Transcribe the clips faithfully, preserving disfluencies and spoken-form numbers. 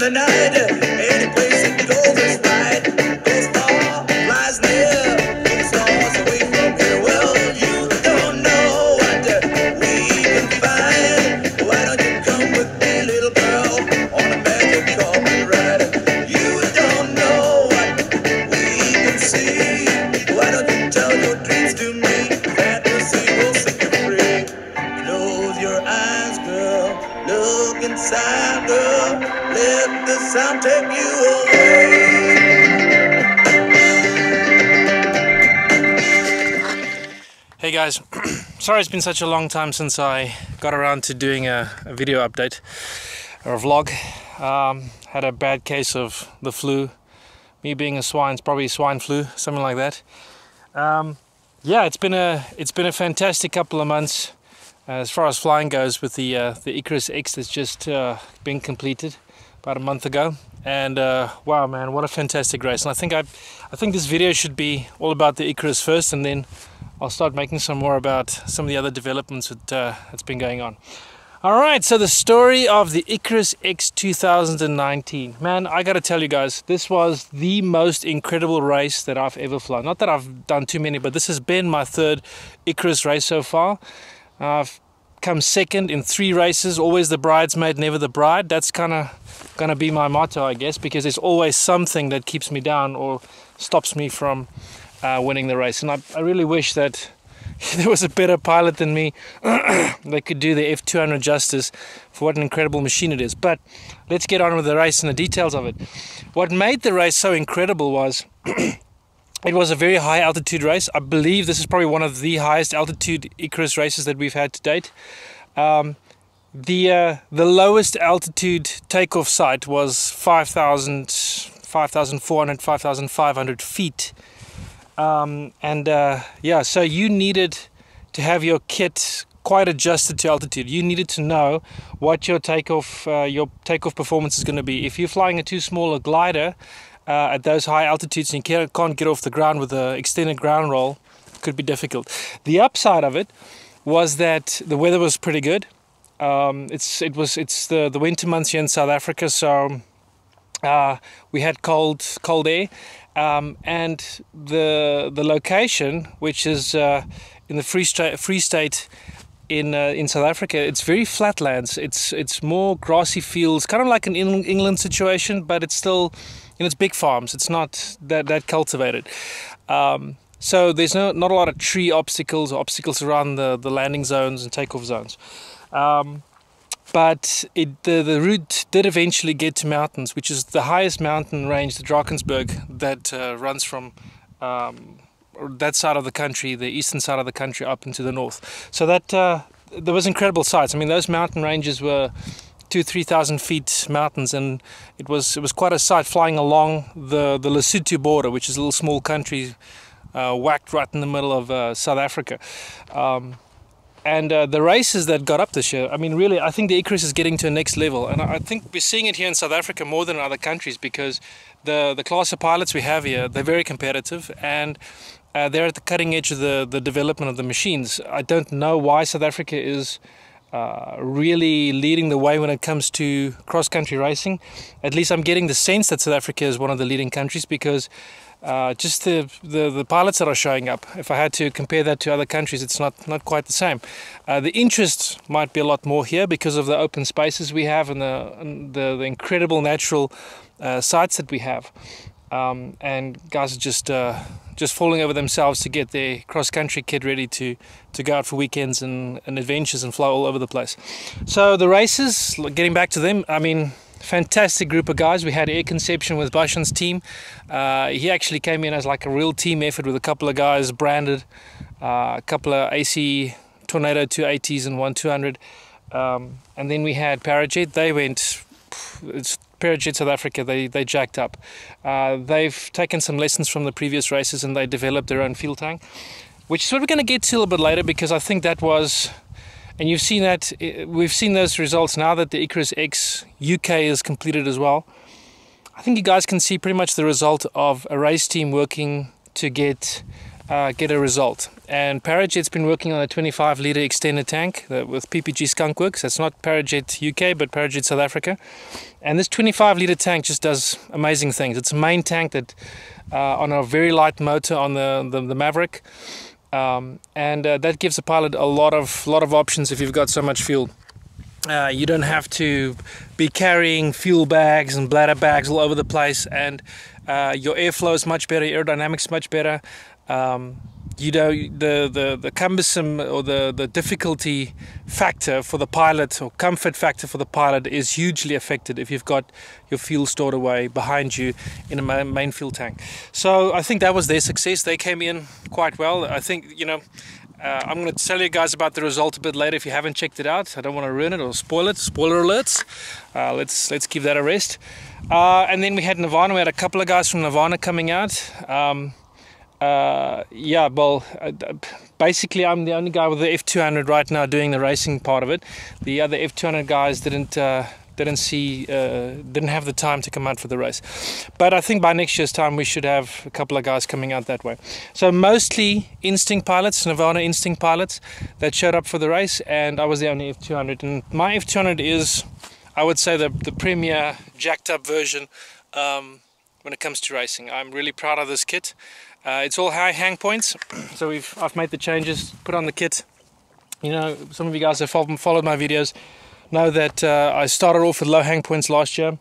the night. Any place it goes is right. Goes far, flies near, gets stars away from here. Well, you don't know what we can find. Why don't you come with me, little girl, on a magic carpet ride? You don't know what we can see. Why don't you tell your dreams to me? Fantasy will set you free. Close your eyes, girl. Look inside, girl. Let the sound take you away. Hey guys, sorry it's been such a long time since I got around to doing a, a video update or a vlog. Um, had a bad case of the flu. Me being a swine, it's probably swine flu, something like that. Um, yeah, it's been a it's been a fantastic couple of months uh, as far as flying goes with the uh, the Icarus X that's just uh, been completed about a month ago. And uh, wow, man, what a fantastic race! And I think I I think this video should be all about the Icarus first, and then I'll start making some more about some of the other developments that, uh, that's been going on. Alright, so the story of the Icarus X two thousand nineteen. Man, I gotta tell you guys, this was the most incredible race that I've ever flown. Not that I've done too many, but this has been my third Icarus race so far. I've come second in three races, always the bridesmaid, never the bride. That's kind of gonna be my motto, I guess, because there's always something that keeps me down or stops me from Uh, winning the race. And I, I really wish that there was a better pilot than me that could do the F two hundred justice for what an incredible machine it is. But let's get on with the race and the details of it. What made the race so incredible was it was a very high altitude race. I believe this is probably one of the highest altitude Icarus races that we've had to date. Um, the uh, the lowest altitude takeoff site was five thousand, five thousand four hundred, five thousand five hundred feet. Um, and uh, yeah, so you needed to have your kit quite adjusted to altitude. You needed to know what your takeoff uh, your takeoff performance is going to be. If you're flying a too small a glider uh, at those high altitudes and you can't get off the ground with an extended ground roll, it could be difficult. The upside of it was that the weather was pretty good. Um, it's it was it's the the winter months here in South Africa, so uh, we had cold cold air. Um, and the the location, which is uh, in the Free State, Free State in uh, in South Africa, it's very flatlands. It's it's more grassy fields, kind of like an England situation, but it's still, you know, it's big farms. It's not that that cultivated. Um, so there's no not a lot of tree obstacles or obstacles around the the landing zones and takeoff zones. Um, But it, the, the route did eventually get to mountains, which is the highest mountain range, the Drakensberg, that uh, runs from um, that side of the country, the eastern side of the country, up into the north. So that uh, there was incredible sights. I mean, those mountain ranges were two, three thousand feet mountains, and it was it was quite a sight flying along the the Lesotho border, which is a little small country uh, whacked right in the middle of uh, South Africa. Um, And uh, the races that got up this year, I mean, really, I think the Icarus is getting to a next level. And I think we're seeing it here in South Africa more than in other countries, because the, the class of pilots we have here, they're very competitive, and uh, they're at the cutting edge of the, the development of the machines. I don't know why South Africa is uh, really leading the way when it comes to cross-country racing. At least I'm getting the sense that South Africa is one of the leading countries, because Uh, just the, the the pilots that are showing up. If I had to compare that to other countries, it's not not quite the same. Uh, the interest might be a lot more here because of the open spaces we have and the and the, the incredible natural uh, sites that we have. Um, and guys are just uh, just falling over themselves to get their cross-country kit ready to to go out for weekends and, and adventures and fly all over the place. So the races, getting back to them, I mean, fantastic group of guys. We had Air Conception with Bashan's team. Uh, he actually came in as like a real team effort with a couple of guys branded, uh, a couple of A C Tornado two eighties and one two hundred. Um, and then we had Parajet. They went, it's Parajet South Africa, they, they jacked up. Uh, they've taken some lessons from the previous races and they developed their own fuel tank, which is what we're going to get to a little bit later, because I think that was... And you've seen that, we've seen those results now that the Icarus X U K is completed as well. I think you guys can see pretty much the result of a race team working to get uh, get a result. And Parajet's been working on a twenty-five litre extended tank uh, with P P G Skunkworks. That's not Parajet U K, but Parajet South Africa. And this twenty-five litre tank just does amazing things. It's a main tank that uh, on a very light motor on the, the, the Maverick. Um, and uh, that gives the pilot a lot of lot of options if you've got so much fuel. Uh, you don't have to be carrying fuel bags and bladder bags all over the place, and uh, your airflow is much better, aerodynamics much better. Um, you know, the, the, the cumbersome or the, the difficulty factor for the pilot, or comfort factor for the pilot, is hugely affected if you've got your fuel stored away behind you in a main fuel tank. So I think that was their success. They came in quite well. I think, you know, uh, I'm going to tell you guys about the result a bit later if you haven't checked it out. I don't want to ruin it or spoil it. Spoiler alerts. Uh, let's let's give that a rest. Uh, and then we had Nirvana. We had a couple of guys from Nirvana coming out. Um, Uh, yeah, well, uh, basically I'm the only guy with the F two hundred right now doing the racing part of it. The other F two hundred guys didn't uh, didn't see uh, didn't have the time to come out for the race. But I think by next year's time we should have a couple of guys coming out that way. So mostly Instinct pilots, Nirvana Instinct pilots that showed up for the race, and I was the only F two hundred. And my F two hundred is, I would say, the the premier jacked up version um, when it comes to racing. I'm really proud of this kit. Uh, it's all high hang points, so we've I've made the changes, put on the kit. You know, some of you guys have followed my videos know that uh, I started off with low hang points last year.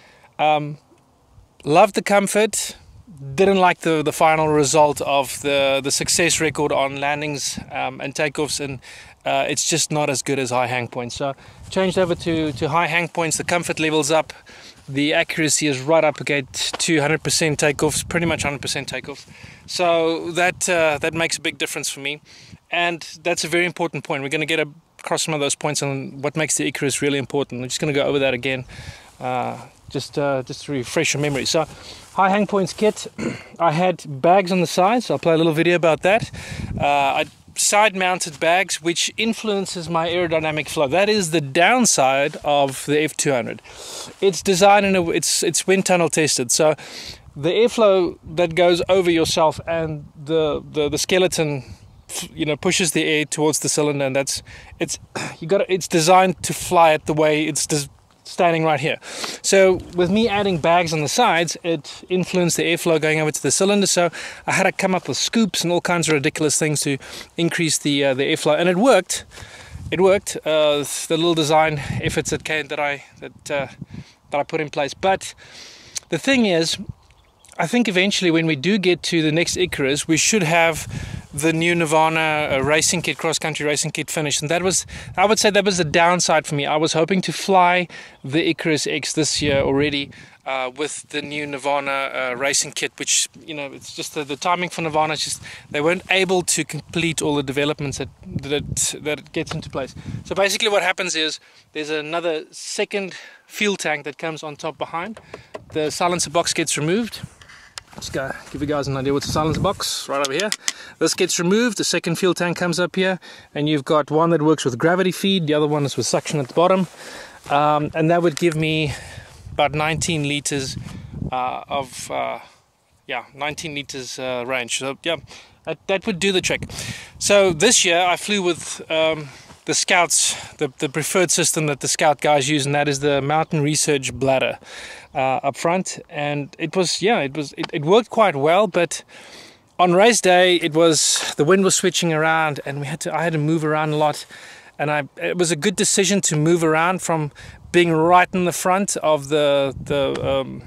Um, loved the comfort, didn't like the the final result of the the success record on landings um, and takeoffs, and uh, it's just not as good as high hang points. So changed over to to high hang points. The comfort level's up. The accuracy is right up against to one hundred percent takeoffs, pretty much one hundred percent takeoffs. So that uh, that makes a big difference for me, and that's a very important point. We're going to get across some of those points on what makes the Icarus really important. I'm just going to go over that again, uh, just uh, just to refresh your memory. So, high hang points kit. I had bags on the sides. I'll play a little video about that. Uh, I side-mounted bags, which influences my aerodynamic flow. That is the downside of the F two hundred. It's designed in a, it's it's wind tunnel tested, so the airflow that goes over yourself and the the, the skeleton, you know, pushes the air towards the cylinder, and that's it's you got it's designed to fly it the way it's des standing right here. So with me adding bags on the sides, it influenced the airflow going over to the cylinder, so I had to come up with scoops and all kinds of ridiculous things to increase the uh, the airflow, and it worked. It worked. Uh, the little design efforts that came that I that uh, that I put in place. But the thing is, I think eventually when we do get to the next Icarus, we should have the new Nirvana uh, racing kit, cross-country racing kit finished. And that was, I would say that was the downside for me. I was hoping to fly the Icarus X this year already uh, with the new Nirvana uh, racing kit, which, you know, it's just the, the timing for Nirvana, it's just they weren't able to complete all the developments that, that, that it gets into place. So basically what happens is there's another second fuel tank that comes on top behind. The silencer box gets removed. Just go give you guys an idea what's a silencer box right over here. This gets removed, the second fuel tank comes up here, and you've got one that works with gravity feed, the other one is with suction at the bottom, um, and that would give me about nineteen liters uh, of uh, yeah nineteen liters uh, range. So yeah, that, that would do the trick. So this year I flew with um, the Scouts, the, the preferred system that the Scout guys use, and that is the Mountain Research bladder uh, up front. And it was, yeah, it was, it, it worked quite well. But on race day, it was the wind was switching around, and we had to, I had to move around a lot. And I, it was a good decision to move around from being right in the front of the the um,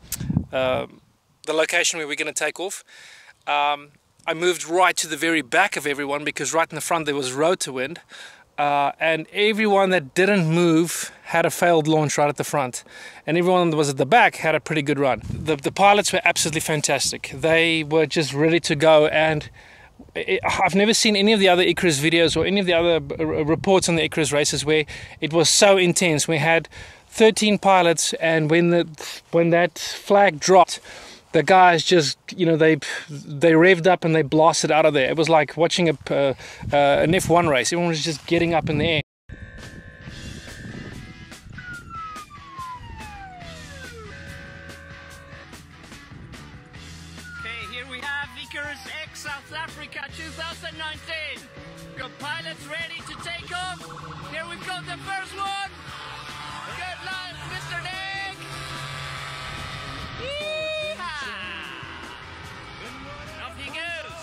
uh, the location where we're going to take off. Um, I moved right to the very back of everyone because right in the front there was rotor wind. Uh, and everyone that didn't move had a failed launch right at the front, and everyone that was at the back had a pretty good run. The, the pilots were absolutely fantastic. They were just ready to go, and it, I've never seen any of the other Icarus videos or any of the other reports on the Icarus races where it was so intense. We had thirteen pilots, and when the when that flag dropped, the guys just, you know, they they revved up and they blasted out of there. It was like watching a, uh, uh, an F one race. Everyone was just getting up in the air. Okay, here we have Icarus X South Africa two thousand nineteen. Got pilots ready to take off. Here we've got the first one. Good luck, Mister Nick. Yeehaw! Off he goes.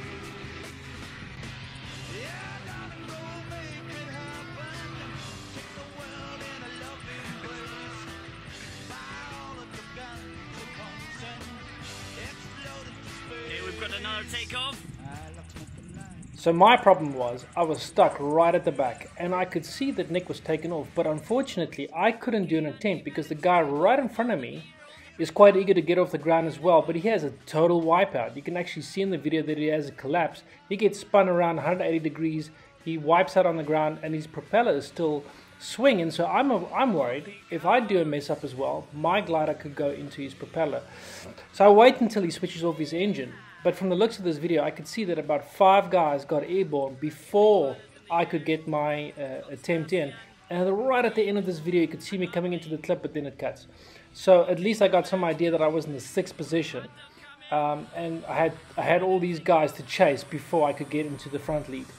Here we've got another takeoff. So my problem was I was stuck right at the back and I could see that Nick was taken off, but unfortunately I couldn't do an attempt because the guy right in front of me is quite eager to get off the ground as well, but he has a total wipeout. You can actually see in the video that he has a collapse. He gets spun around one hundred eighty degrees, he wipes out on the ground and his propeller is still swinging, so I'm, a, I'm worried if I do a mess up as well, my glider could go into his propeller. So I wait until he switches off his engine. But from the looks of this video, I could see that about five guys got airborne before I could get my uh, attempt in. And right at the end of this video, you could see me coming into the clip, but then it cuts. So at least I got some idea that I was in the sixth position. Um, and I had, I had all these guys to chase before I could get into the front lead.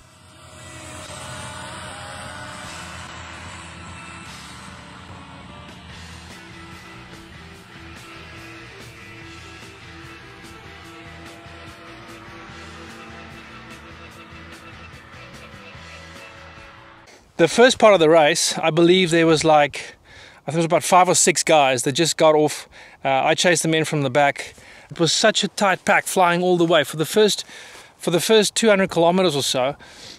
The first part of the race, I believe there was like, I think it was about five or six guys that just got off. Uh, I chased them in from the back. It was such a tight pack flying all the way. For the first, for the first two hundred kilometers or so,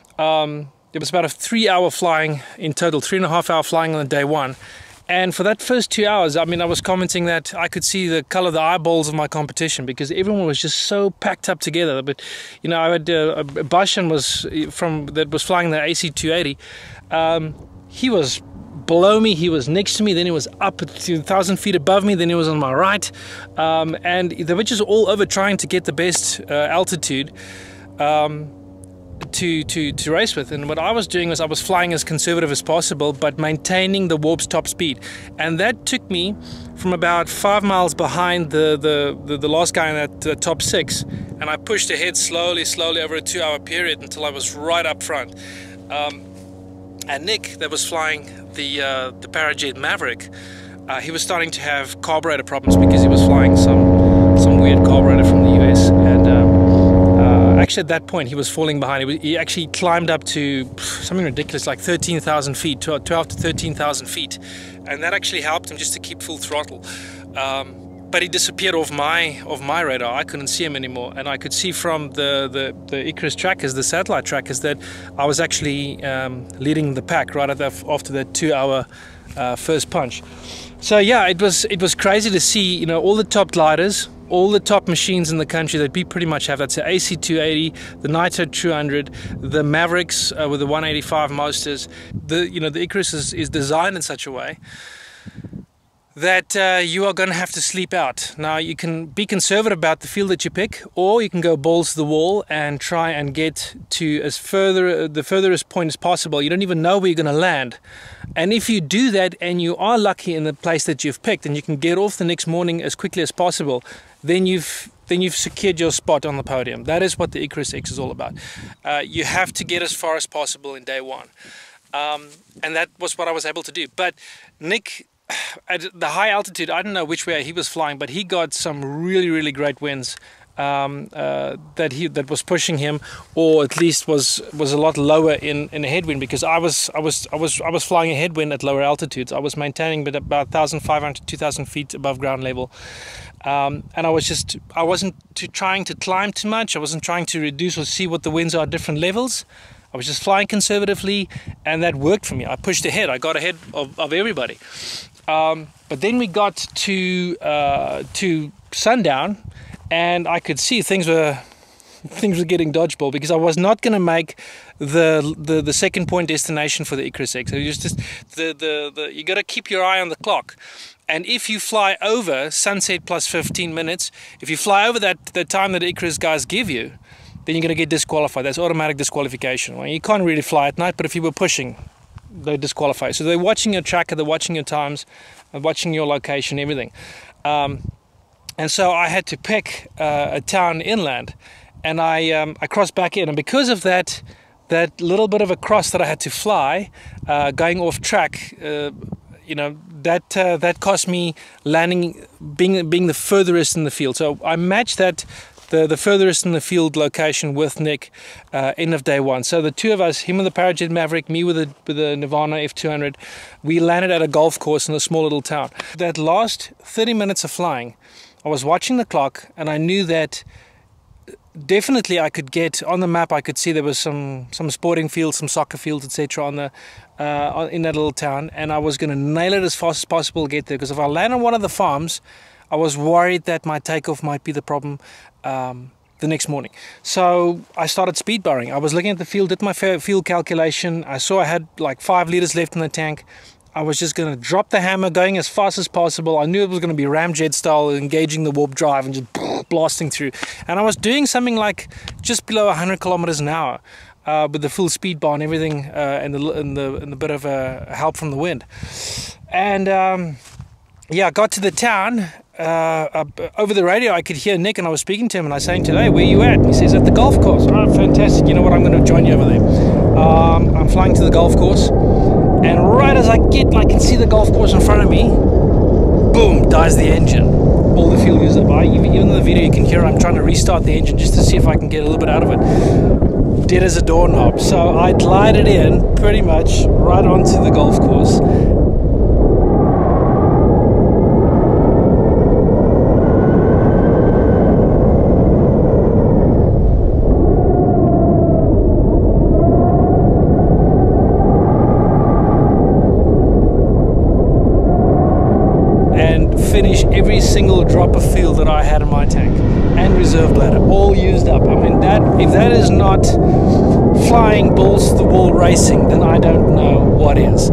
um, it was about a three hour flying in total, three and a half hour flying on the day one. And for that first two hours, I mean, I was commenting that I could see the color of the eyeballs of my competition because everyone was just so packed up together. But, you know, I had uh, Bashan was from that was flying the A C two eighty. Um, he was below me, he was next to me, then he was up at two thousand feet above me, then he was on my right. Um, and they were just all over trying to get the best uh, altitude. Um, To, to, to race with. And what I was doing was I was flying as conservative as possible but maintaining the warp's top speed, and that took me from about five miles behind the the, the, the last guy in that uh, top six, and I pushed ahead slowly slowly over a two hour period until I was right up front. Um, and Nick, that was flying the, uh, the Parajet Maverick, uh, he was starting to have carburetor problems because he was flying some, some weird carburetor from the U S, and um, actually at that point he was falling behind. He, was, he actually climbed up to something ridiculous like thirteen thousand feet, twelve to thirteen thousand feet, and that actually helped him just to keep full throttle. Um, but he disappeared off my off my radar. I couldn't see him anymore, and I could see from the the, the Icarus trackers, the satellite trackers, that I was actually um, leading the pack right at the, after that two-hour uh, first punch. So yeah, it was it was crazy to see, you know, all the top gliders, all the top machines in the country that we pretty much have. That's the A C two eighty, the Nitro two hundred, the Mavericks uh, with the one eighty-five Mosters. The you know the Icarus is, is designed in such a way that uh, you are going to have to sleep out. Now you can be conservative about the field that you pick, or you can go balls to the wall and try and get to as further the furthest point as possible. You don't even know where you're going to land. And if you do that and you are lucky in the place that you've picked and you can get off the next morning as quickly as possible, then you've then you've secured your spot on the podium. That is what the Icarus X is all about. Uh, you have to get as far as possible in day one. Um, and that was what I was able to do. But Nick, at the high altitude, I don't know which way he was flying, but he got some really, really great winds um, uh, that he that was pushing him, or at least was was a lot lower in in a headwind, because I was I was I was I was flying a headwind at lower altitudes. I was maintaining but about one thousand five hundred to two thousand feet above ground level. Um, and I was just, I wasn't too, trying to climb too much. I wasn't trying to reduce or see what the winds are at different levels. I was just flying conservatively, and that worked for me. I pushed ahead. I got ahead of, of everybody. Um, but then we got to uh, to sundown, and I could see things were things were getting dodgeball, because I was not going to make the, the the second point destination for the Icarus X. So you just the the, the you got to keep your eye on the clock. And if you fly over sunset plus fifteen minutes, if you fly over that the time that the Icarus guys give you, then you're going to get disqualified. That's automatic disqualification. Well, you can't really fly at night, but if you were pushing, they disqualify. So they're watching your tracker, they're watching your times, they're watching your location, everything. Um, and so I had to pick uh, a town inland, and I um, I crossed back in, and because of that that little bit of a cross that I had to fly, uh, going off track, uh, you know, that uh, that cost me landing being being the furthest in the field. So I matched that. The, the furthest in the field location with Nick, uh, end of day one. So the two of us, him with the Parajet Maverick, me with the, with the Nirvana F two hundred, we landed at a golf course in a small little town. That last thirty minutes of flying, I was watching the clock, and I knew that definitely I could get on the map. I could see there was some some sporting fields, some soccer fields, et cetera on the uh, in that little town, and I was going to nail it as fast as possible to get there. Because if I land on one of the farms, I was worried that my takeoff might be the problem um, the next morning. So I started speed barring. I was looking at the field, did my fuel calculation. I saw I had like five liters left in the tank. I was just going to drop the hammer, going as fast as possible. I knew it was going to be ramjet style, engaging the warp drive and just blasting through. And I was doing something like just below one hundred kilometers an hour uh, with the full speed bar and everything, uh, and, the, and, the, and the bit of uh, help from the wind. And um, yeah, I got to the town. Uh, uh, over the radio I could hear Nick, and I was speaking to him, and I was saying today, where are you at? And he says, at the golf course. Oh, fantastic. You know what, I'm going to join you over there. Um, I'm flying to the golf course, and right as I get, I can see the golf course in front of me, boom, dies the engine. All the fuel used up. I, even, even in the video you can hear I'm trying to restart the engine just to see if I can get a little bit out of it. Dead as a doorknob. So I glided in pretty much right onto the golf course. Finish every single drop of fuel that I had in my tank and reserve bladder, all used up. I mean, that if that is not flying balls to the wall racing, then I don't know what is.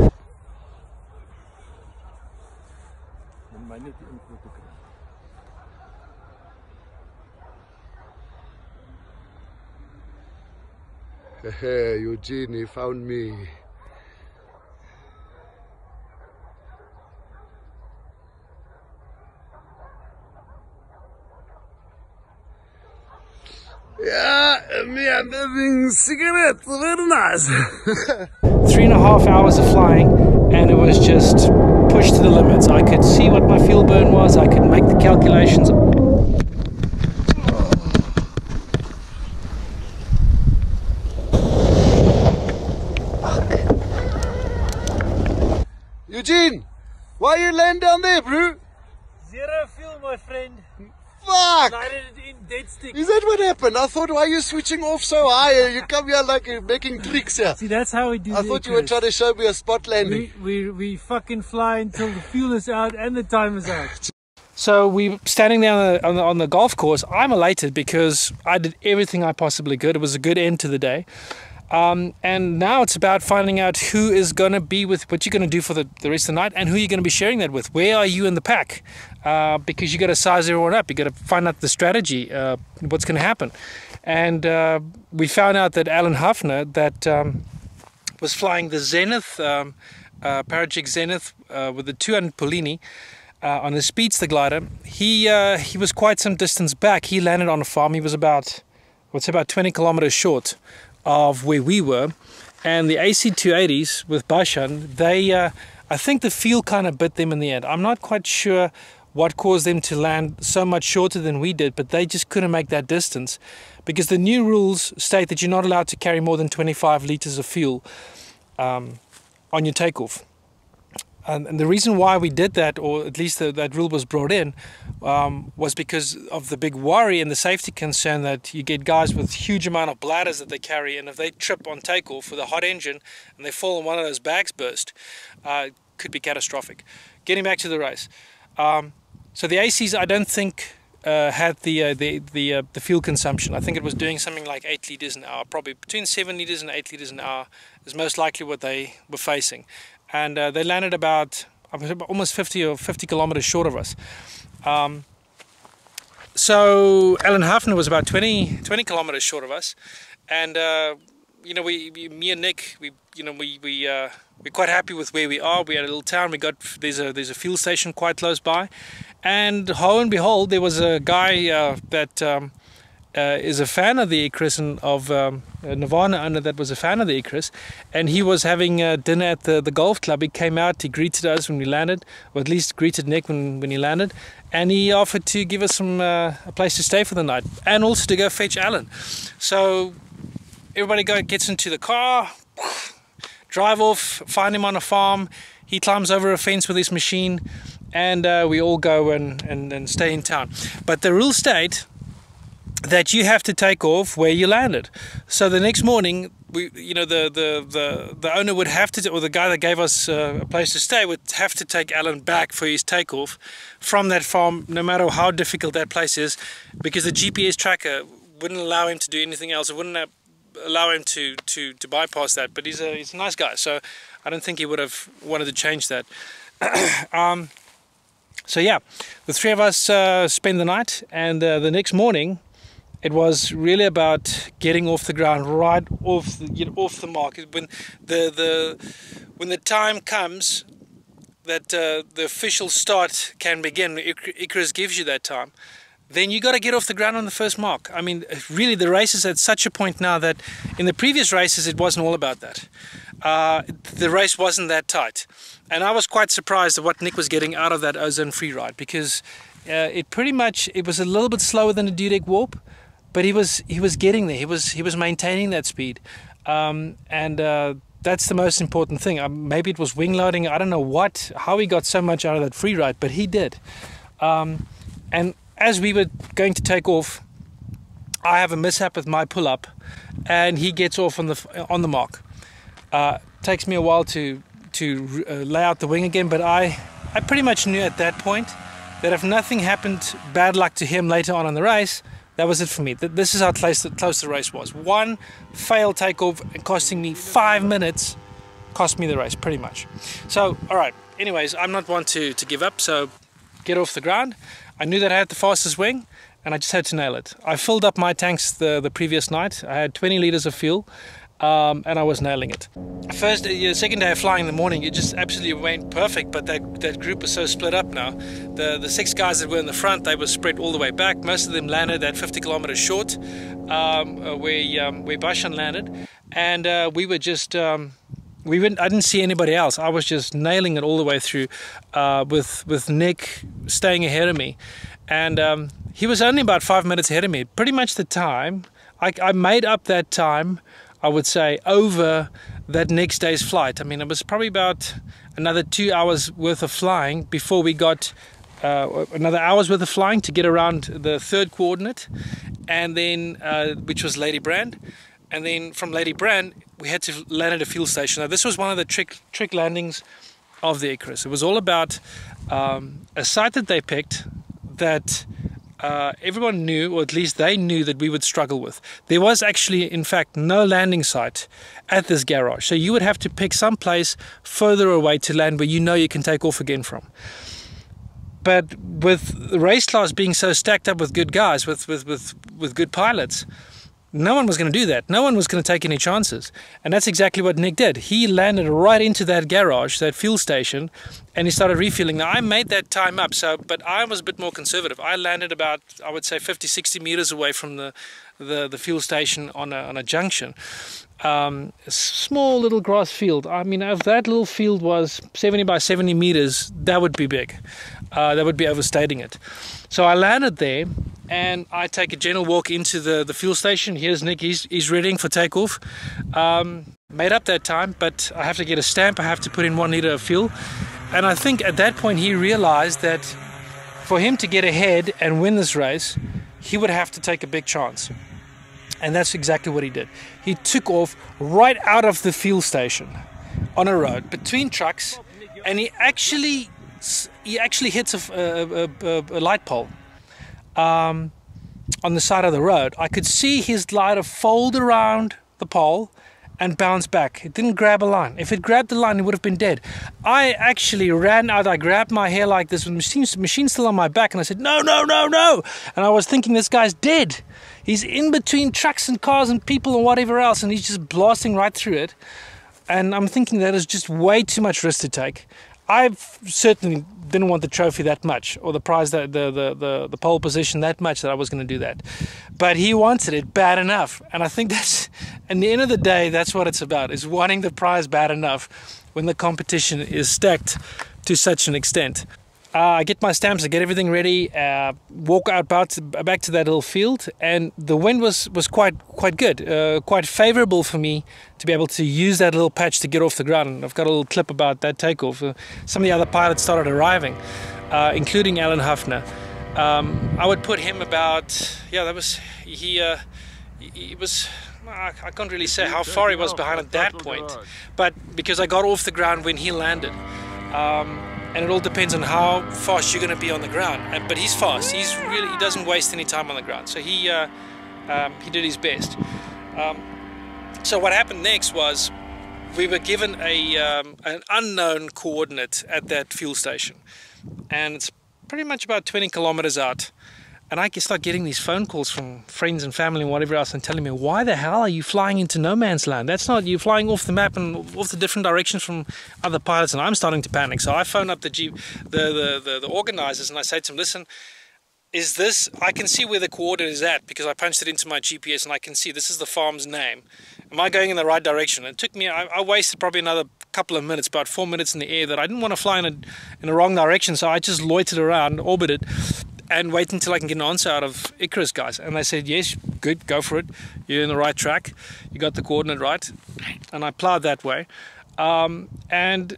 Hey, Eugene, he found me. Yeah, me, I'm having cigarettes, very nice. Three and a half hours of flying, and it was just pushed to the limits. I could see what my fuel burn was, I could make the calculations. Eugene, why you laying down there, bro? Zero fuel, my friend. Fuck! In dead stick. Is that what happened? I thought, why are you switching off so high? You come here like you're making tricks here. See, that's how we do it. I thought you were trying to show me a spot landing. We, we, we fucking fly until the fuel is out and the time is out. So we standing there on the, on the, on the golf course. I'm elated because I did everything I possibly could. It was a good end to the day. Um, and now it's about finding out who is going to be with what you're going to do for the, the rest of the night, and who you're going to be sharing that with. Where are you in the pack? Uh, because you got to size everyone up. You got to find out the strategy, uh, what's going to happen. And uh, we found out that Alan Hafner, that um, was flying the Zenith, um, uh, Parajet Zenith uh, with the two hundred Polini uh, on the Speedster glider. He uh, he was quite some distance back. He landed on a farm. He was about, what's about twenty kilometers short of where we were, and the A C two eighties with Bashan, they uh, I think the field kind of bit them in the end. I'm not quite sure what caused them to land so much shorter than we did, but they just couldn't make that distance because the new rules state that you're not allowed to carry more than twenty-five liters of fuel um, on your takeoff. And, and the reason why we did that, or at least the, that rule was brought in, um, was because of the big worry and the safety concern that you get guys with huge amount of bladders that they carry, and if they trip on takeoff with a hot engine and they fall and one of those bags burst, uh, it could be catastrophic. Getting back to the race. Um, so the A Cs, I don't think uh, had the uh, the the, uh, the fuel consumption. I think it was doing something like eight liters an hour, probably between seven liters and eight liters an hour is most likely what they were facing. And uh, they landed about almost fifty or fifty kilometers short of us. Um, so Alan Hafner was about twenty, twenty kilometers short of us, and uh, you know, we, we, me and Nick, we, you know, we we uh, we're quite happy with where we are. We had a little town. We got there's a there's a fuel station quite close by, And lo and behold, there was a guy uh, that um, uh, is a fan of the Icarus and of um, a Nirvana owner that was a fan of the Icarus, and he was having uh, dinner at the, the golf club. He came out, he greeted us when we landed, or at least greeted Nick when, when he landed, and he offered to give us some uh, a place to stay for the night, and also to go fetch Alan. So everybody go, gets into the car, drive off, find him on a farm. He climbs over a fence with his machine, and uh, we all go and, and, and stay in town. But the rule state that you have to take off where you landed. So the next morning, we, you know, the, the, the, the owner would have to, or the guy that gave us uh, a place to stay would have to take Alan back for his takeoff from that farm, no matter how difficult that place is, because the G P S tracker wouldn't allow him to do anything else. It wouldn't have, allow him to, to, to bypass that. But he's a, he's a nice guy, so I don't think he would have wanted to change that. um, so yeah, the three of us uh, spend the night, and uh, the next morning, it was really about getting off the ground, right off the, you know, off the mark. When the the when the time comes that uh, the official start can begin, Icarus gives you that time, then you got to get off the ground on the first mark. I mean, really, the race is at such a point now that in the previous races it wasn't all about that. Uh, the race wasn't that tight, and I was quite surprised at what Nick was getting out of that ozone free ride, because uh, it pretty much it was a little bit slower than a Dudek warp. But he was he was getting there. He was he was maintaining that speed, um, and uh, that's the most important thing. Uh, maybe it was wing loading. I don't know what how he got so much out of that free ride, but he did. Um, and as we were going to take off, I have a mishap with my pull up, and he gets off on the on the mark. Uh, takes me a while to to uh, lay out the wing again, but I I pretty much knew at that point that if nothing happened bad luck to him later on in the race, that was it for me. This is how close the, close the race was. One failed takeoff and costing me five minutes cost me the race, pretty much. So, all right. Anyways, I'm not one to, to give up, so get off the ground. I knew that I had the fastest wing, and I just had to nail it. I filled up my tanks the, the previous night. I had twenty liters of fuel, um, and I was nailing it. First, the second day of flying in the morning, it just absolutely went perfect, but that, that group was so split up now. The, the six guys that were in the front, they were spread all the way back. Most of them landed at fifty kilometers short, um, uh, where, um, where Bashan landed, and uh, we were just... Um, We went, I didn't see anybody else. I was just nailing it all the way through, uh, with with Nick staying ahead of me, and um, he was only about five minutes ahead of me. Pretty much the time I, I made up that time, I would say, over that next day's flight. I mean, it was probably about another two hours worth of flying before we got uh, another hour's worth of flying to get around the third coordinate, and then uh, which was Lady Brand. And then from Lady Brand, we had to land at a fuel station. Now, this was one of the trick trick landings of the Icarus. It was all about um, a site that they picked that uh, everyone knew, or at least they knew that we would struggle with. There was actually, in fact, no landing site at this garage. So you would have to pick some place further away to land where you know you can take off again from. But with the race class being so stacked up with good guys, with, with, with, with good pilots, no one was going to do that. No one was going to take any chances. And that's exactly what Nick did. He landed right into that garage, that fuel station, and he started refueling. Now, I made that time up, so but I was a bit more conservative. I landed about, I would say, fifty, sixty meters away from the, the, the fuel station on a, on a junction. Um, a small little grass field. I mean, if that little field was seventy by seventy meters, that would be big. Uh, that would be overstating it. So I landed there, and I take a gentle walk into the, the fuel station. Here's Nick, he's, he's readying for takeoff. Um, made up that time, but I have to get a stamp, I have to put in one liter of fuel. And I think at that point he realized that for him to get ahead and win this race, he would have to take a big chance. And that's exactly what he did. He took off right out of the fuel station on a road between trucks, and he actually he actually hits a, a, a, a light pole um, on the side of the road. I could see his glider fold around the pole and bounce back. It didn't grab a line. If it grabbed the line, it would have been dead. I actually ran out. I grabbed my hair like this with the machine, machine still on my back, and I said, no, no, no, no. And I was thinking, this guy's dead. He's in between trucks and cars and people and whatever else, and he's just blasting right through it. And I'm thinking that is just way too much risk to take. I certainly didn't want the trophy that much, or the prize, that the, the, the, the pole position that much, that I was going to do that. But he wanted it bad enough. And I think that's, at the end of the day, that's what it's about, is wanting the prize bad enough when the competition is stacked to such an extent. Uh, I get my stamps, I get everything ready, uh, walk out back to, back to that little field, and the wind was, was quite quite good, uh, quite favorable for me to be able to use that little patch to get off the ground. And I've got a little clip about that takeoff. Uh, some of the other pilots started arriving, uh, including Alan Huffner. Um, I would put him about, yeah, that was, he, uh, he was, I can't really say how far he was behind at that point, but because I got off the ground when he landed. Um, and it all depends on how fast you're going to be on the ground. And, but he's fast. He's really, he doesn't waste any time on the ground. So he uh, um, he did his best. Um, so what happened next was we were given a um, an unknown coordinate at that fuel station, and it's pretty much about twenty kilometers out. And I start getting these phone calls from friends and family and whatever else, and telling me, why the hell are you flying into no man's land? That's not, you're flying off the map and off the different directions from other pilots. And I'm starting to panic. So I phone up the, G, the, the, the, the organizers, and I say to them, listen, is this, I can see where the coordinate is at because I punched it into my G P S and I can see this is the farm's name. Am I going in the right direction? And it took me, I, I wasted probably another couple of minutes, about four minutes in the air, that I didn't want to fly in a, in the wrong direction. So I just loitered around, orbited, and wait until I can get an answer out of Icarus guys. And they said, yes, good, go for it. You're in the right track. You got the coordinate right. And I plowed that way. Um, and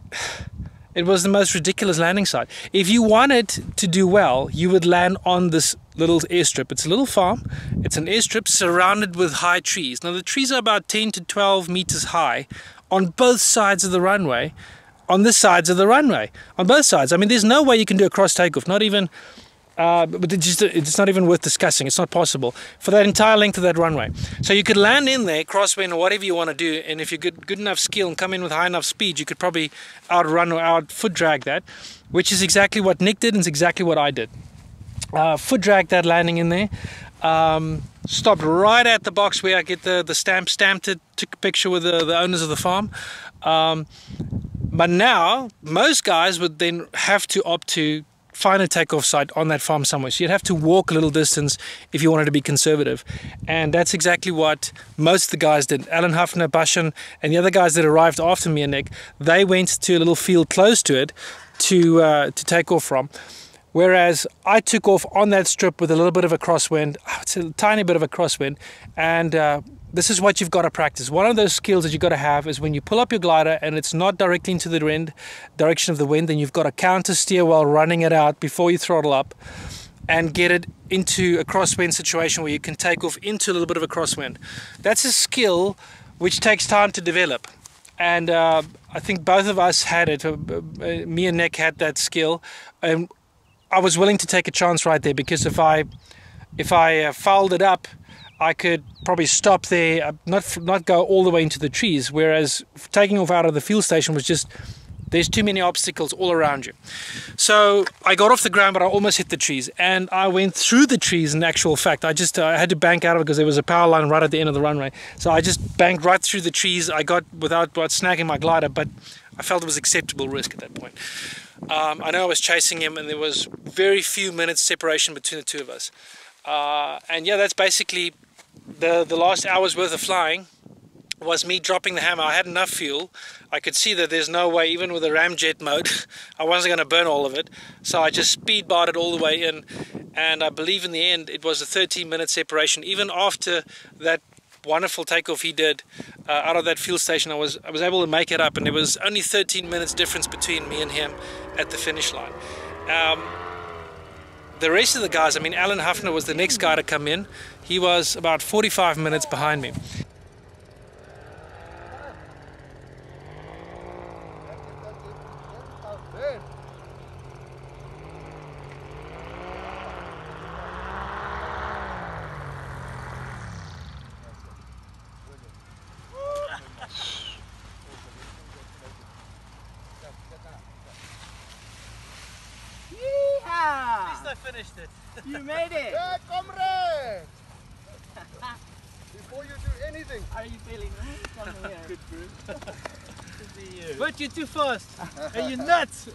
it was the most ridiculous landing site. If you wanted to do well, you would land on this little airstrip. It's a little farm. It's an airstrip surrounded with high trees. Now the trees are about ten to twelve meters high on both sides of the runway, on the sides of the runway, on both sides. I mean, there's no way you can do a cross takeoff, not even... Uh, but it's, just, it's not even worth discussing. It's not possible for that entire length of that runway. So you could land in there, crosswind or whatever you want to do, and if you're good, good enough skill and come in with high enough speed, you could probably outrun or out foot drag that, which is exactly what Nick did and is exactly what I did. Uh, foot drag that landing in there. Um, stopped right at the box where I get the, the stamp, stamped it, took a picture with the, the owners of the farm. Um, but now, most guys would then have to opt to find a takeoff site on that farm somewhere. So you'd have to walk a little distance if you wanted to be conservative. And that's exactly what most of the guys did. Alan Huffner, Bashan, and the other guys that arrived after me and Nick, they went to a little field close to it to, uh, to take off from. Whereas I took off on that strip with a little bit of a crosswind, it's a tiny bit of a crosswind, and uh, this is what you've got to practice. One of those skills that you've got to have is when you pull up your glider and it's not directly into the wind, direction of the wind, then you've got to counter steer while running it out before you throttle up and get it into a crosswind situation where you can take off into a little bit of a crosswind. That's a skill which takes time to develop. And uh, I think both of us had it. Uh, uh, me and Nick had that skill. And I was willing to take a chance right there, because if I if I uh, fouled it up, I could probably stop there, uh, not not go all the way into the trees. Whereas taking off out of the fuel station was just, there's too many obstacles all around you. So I got off the ground, but I almost hit the trees, and I went through the trees. In actual fact, I just uh, I had to bank out of it because there was a power line right at the end of the runway. So I just banked right through the trees. I got without, without snagging my glider, but I felt it was acceptable risk at that point. Um, I know I was chasing him, and there was very few minutes separation between the two of us. Uh, and yeah, that's basically the the last hour's worth of flying was me dropping the hammer. I had enough fuel. I could see that there's no way, even with a ramjet mode, I wasn't going to burn all of it. So I just speed barred all the way in, and I believe in the end it was a thirteen minute separation. Even after that wonderful takeoff he did uh, out of that fuel station, I was I was able to make it up, and there was only thirteen minutes difference between me and him at the finish line. Um, the rest of the guys, I mean, Alan Huffner was the next guy to come in. He was about forty-five minutes behind me. Finished it. You made it! Yeah, comrade! Before you do anything. Are you feeling nice? Come here. Good, good. But you're too fast. And you're nuts.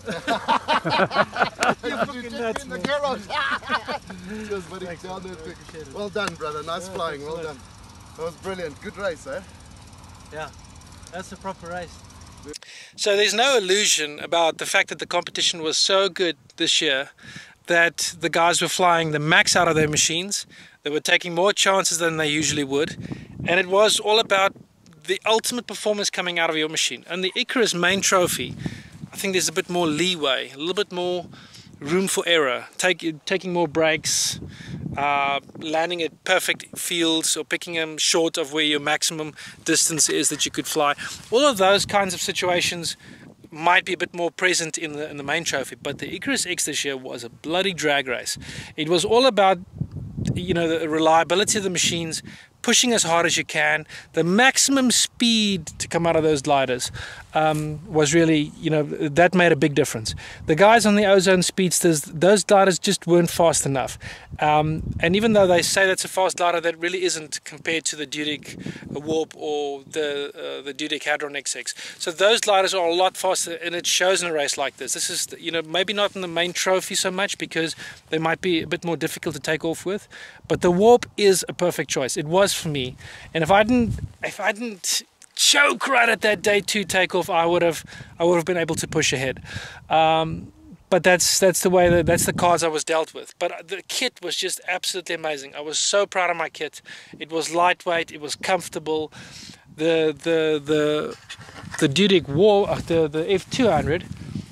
You're fucking nuts, in the man. garage. Just buddy, down there quick. Well done, brother. Nice Yeah, flying. Well excellent. done. That was brilliant. Good race, eh? Yeah, that's a proper race. So there's no illusion about the fact that the competition was so good this year that the guys were flying the max out of their machines. They were taking more chances than they usually would, and it was all about the ultimate performance coming out of your machine. And the Icarus main trophy, I think there's a bit more leeway, a little bit more room for error, Take, taking more breaks, uh, landing at perfect fields or picking them short of where your maximum distance is that you could fly. All of those kinds of situations might be a bit more present in the, in the main trophy, but the Icarus X this year was a bloody drag race. It was all about, you know, the reliability of the machines, pushing as hard as you can. The maximum speed to come out of those gliders um, was really, you know, that made a big difference. The guys on the Ozone Speedsters, those gliders just weren't fast enough. Um, and even though they say that's a fast glider, that really isn't compared to the Dudek Warp or the uh, the Dudek Hadron X X. So those gliders are a lot faster, and it shows in a race like this. This is, you know, maybe not in the main trophy so much because they might be a bit more difficult to take off with, but the Warp is a perfect choice. It was for me, and if I didn't, if I didn't choke right at that day two takeoff, I would have, I would have been able to push ahead. Um, but that's that's the way that that's the cards I was dealt with. But the kit was just absolutely amazing. I was so proud of my kit. It was lightweight. It was comfortable. The the the the Dudek War, the the F two hundred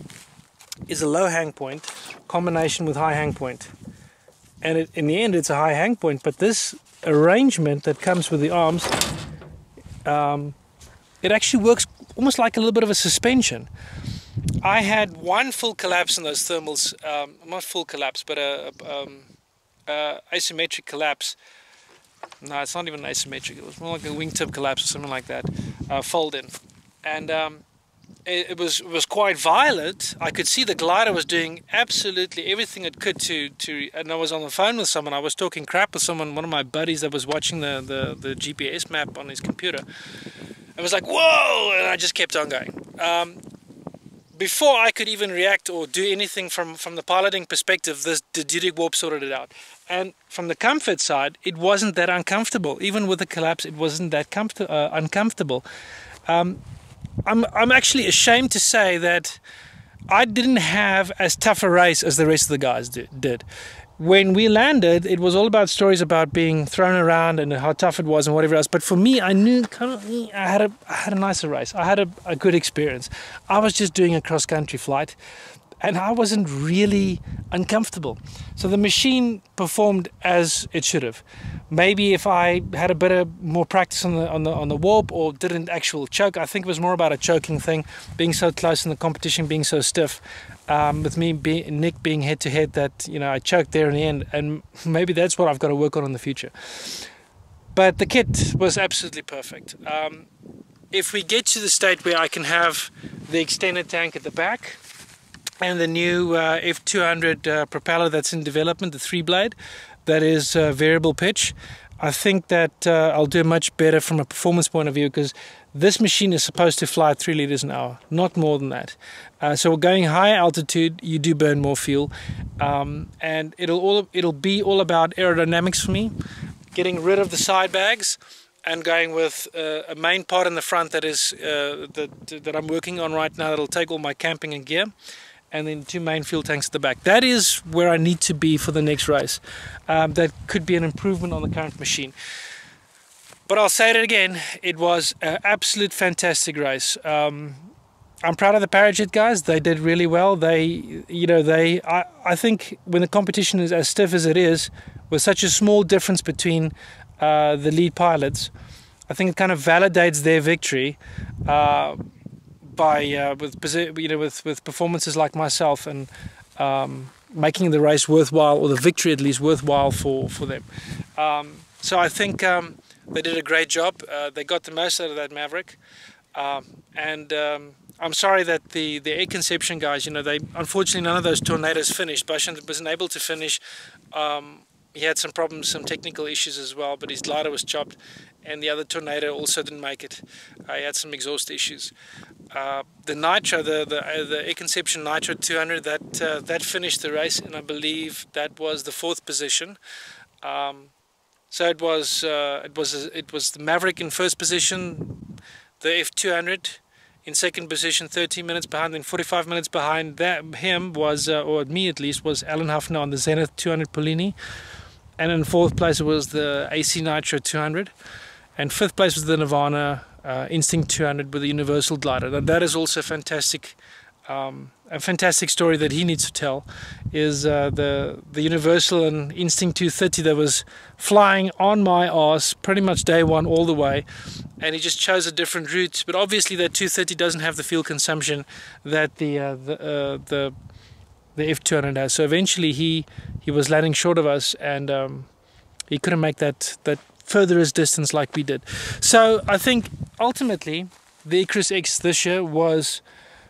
is a low hang point combination with high hang point, and it, in the end, it's a high hang point. But this arrangement that comes with the arms, um, it actually works almost like a little bit of a suspension. I had one full collapse in those thermals, um, not full collapse, but a, a um, uh, asymmetric collapse. No, it's not even asymmetric. It was more like a wingtip collapse or something like that, uh, fold in, and um, it, it was it was quite violent. I could see the glider was doing absolutely everything it could to to. And I was on the phone with someone. I was talking crap with someone, one of my buddies that was watching the the, the G P S map on his computer. I was like, whoa, and I just kept on going. Um, before I could even react or do anything from, from the piloting perspective, this, the Dudek Warp sorted it out. And from the comfort side, it wasn't that uncomfortable. Even with the collapse, it wasn't that comfort, uh, uncomfortable. Um, I'm, I'm actually ashamed to say that I didn't have as tough a race as the rest of the guys did. When we landed, it was all about stories about being thrown around and how tough it was and whatever else. But for me, I knew kind of, I had a I had a nicer race. I had a, a good experience. I was just doing a cross-country flight, and I wasn't really uncomfortable. So the machine performed as it should have. Maybe if I had a bit of more practice on the on the on the warp or didn't actual choke, I think it was more about a choking thing, being so close in the competition, being so stiff. Um, with me being Nick being head to head, that you know I choked there in the end, and maybe that's what I've got to work on in the future. But the kit was absolutely perfect. Um, if we get to the state where I can have the extended tank at the back and the new uh, F two hundred uh, propeller that's in development, the three blade, that is uh, variable pitch, I think that uh, I'll do much better from a performance point of view, because this machine is supposed to fly at three liters an hour, not more than that. Uh, so going high altitude, you do burn more fuel, um, and it'll all it'll be all about aerodynamics for me, getting rid of the side bags and going with uh, a main part in the front that is uh, that that I'm working on right now. That'll take all my camping and gear, and then two main fuel tanks at the back. That is where I need to be for the next race. Um, that could be an improvement on the current machine. But I'll say it again, it was an absolute fantastic race. Um, I'm proud of the Parajet guys. They did really well. They, you know, they. I, I think when the competition is as stiff as it is, with such a small difference between uh, the lead pilots, I think it kind of validates their victory. Uh, by uh, with you know with with performances like myself, and um, making the race worthwhile, or the victory at least worthwhile for for them. Um, so I think um, they did a great job. Uh, they got the most out of that Maverick, um, and um, I'm sorry that the the Air Conception guys, you know, they unfortunately none of those Tornadoes finished. Bashant wasn't able to finish. Um, he had some problems, some technical issues as well, but his glider was chopped, and the other Tornado also didn't make it. Uh, he had some exhaust issues. Uh, the Nitro, the the, uh, the Air Conception Nitro two hundred, that uh, that finished the race, and I believe that was the fourth position. Um, so it was uh, it was it was the Maverick in first position, the F two hundred in second position, thirteen minutes behind, then forty-five minutes behind that him was, uh, or me at least, was Alan Huffner on the Zenith two hundred Polini, and in fourth place was the A C Nitro two hundred, and fifth place was the Nirvana uh, Instinct two hundred with the Universal glider. Now that is also fantastic. Um, a fantastic story that he needs to tell is uh, the the Universal and Instinct two thirty that was flying on my arse pretty much day one all the way, and he just chose a different route. But obviously that two thirty doesn't have the fuel consumption that the uh, the, uh, the the F two hundred has. So eventually he he was landing short of us, and um, he couldn't make that that furthest distance like we did. So I think ultimately the Icarus X this year was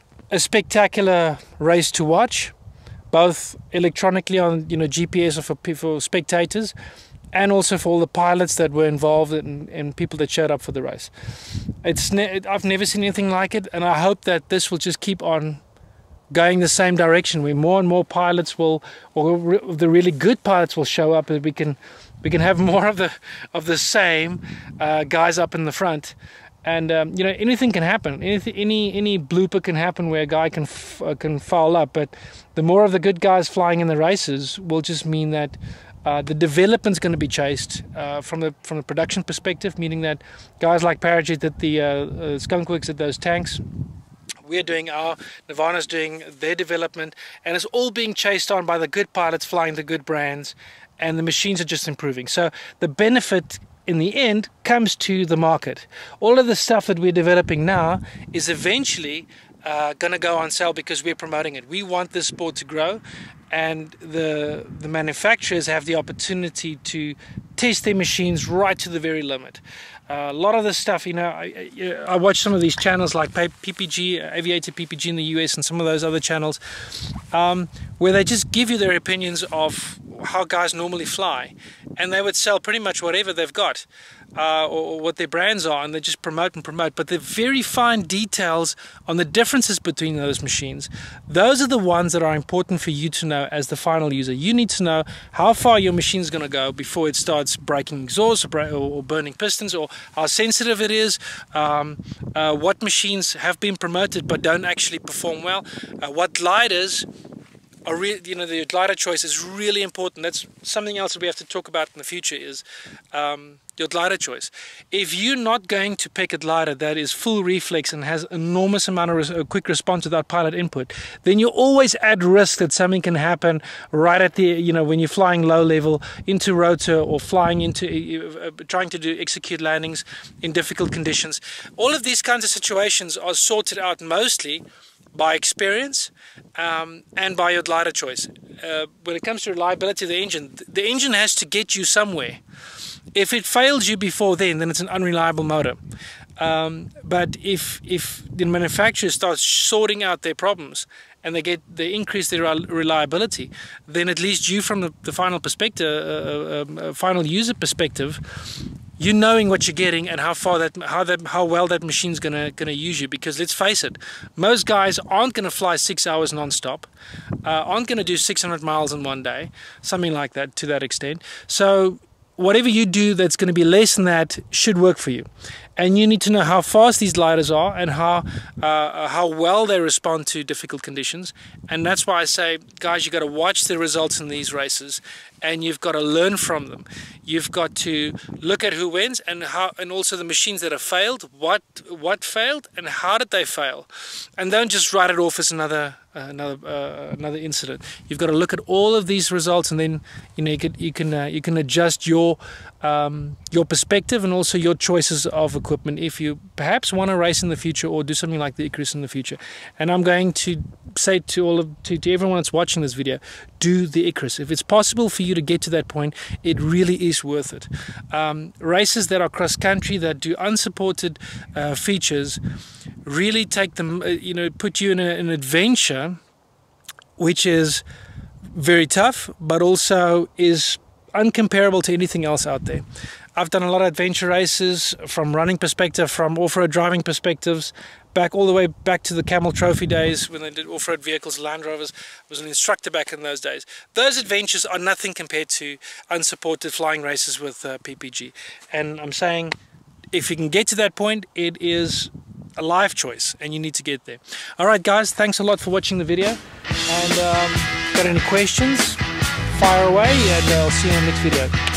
a spectacular race to watch, both electronically on, you know, G P S or for, for spectators, and also for all the pilots that were involved and, and people that showed up for the race. It's ne I've never seen anything like it, and I hope that this will just keep on going the same direction, where more and more pilots will, or re the really good pilots will show up, and we can we can have more of the of the same uh, guys up in the front. And um, you know, anything can happen. Anything, any any blooper can happen where a guy can f uh, can foul up. But the more of the good guys flying in the races will just mean that uh, the development's going to be chased uh, from the from the production perspective. Meaning that guys like Parajet did the uh, uh, Skunk Works did those tanks. We're doing our, Nirvana's doing their development, and it's all being chased on by the good pilots flying the good brands, and the machines are just improving. So the benefit in the end comes to the market. All of the stuff that we're developing now is eventually uh, going to go on sale because we're promoting it. We want this sport to grow, and the the manufacturers have the opportunity to test their machines right to the very limit. Uh, a lot of this stuff, you know, I, I watch some of these channels like P P G, Aviator P P G in the U S, and some of those other channels, um, where they just give you their opinions of how guys normally fly, and they would sell pretty much whatever they've got, uh, or, or what their brands are, and they just promote and promote. But the very fine details on the differences between those machines, those are the ones that are important for you to know as the final user. You need to know how far your machine is going to go before it starts breaking exhaust or, or burning pistons, or how sensitive it is, um, uh, what machines have been promoted but don't actually perform well, uh, what gliders are re you know, the glider choice is really important. That's something else that we have to talk about in the future, is um, your glider choice. If you're not going to pick a glider that is full reflex and has enormous amount of res uh, quick response without pilot input, then you're always at risk that something can happen right at the, you know, when you're flying low level into rotor, or flying into uh, uh, trying to do execute landings in difficult conditions. All of these kinds of situations are sorted out mostly by experience um, and by your glider choice. Uh, when it comes to reliability of the engine, the engine has to get you somewhere. If it fails you before then, then it's an unreliable motor. Um, but if if the manufacturer starts sorting out their problems and they get they increase their reliability, then at least you, from the, the final perspective, uh, uh, final user perspective, you knowing what you're getting and how far that how that how well that machine's gonna gonna use you. Because let's face it, most guys aren't gonna fly six hours non-stop, uh, aren't gonna do six hundred miles in one day, something like that, to that extent. So whatever you do that's going to be less than that should work for you. And you need to know how fast these gliders are and how uh, how well they respond to difficult conditions. And that's why I say, guys, you've got to watch the results in these races, and you've got to learn from them. You've got to look at who wins, and how, and also the machines that have failed, what what failed, and how did they fail. And don't just write it off as another uh, another uh, another incident. You've got to look at all of these results, and then you know you can you can uh, you can adjust your um, your perspective and also your choices of equipment if you perhaps want to race in the future or do something like the Icarus in the future. And I'm going to say to all of to, to everyone that's watching this video, do the Icarus. If it's possible for you to get to that point, it really is worth it. Um, races that are cross country, that do unsupported uh, features, really take them, uh, you know, put you in a, an adventure which is very tough, but also is uncomparable to anything else out there. I've done a lot of adventure races from running perspective, from off-road driving perspectives, back all the way back to the Camel Trophy days when they did off-road vehicles, Land Rovers. I was an instructor back in those days. Those adventures are nothing compared to unsupported flying races with uh, P P G. And I'm saying, if you can get to that point, it is a life choice and you need to get there. Alright guys, thanks a lot for watching the video, and um, got any questions, fire away, and I'll see you in the next video.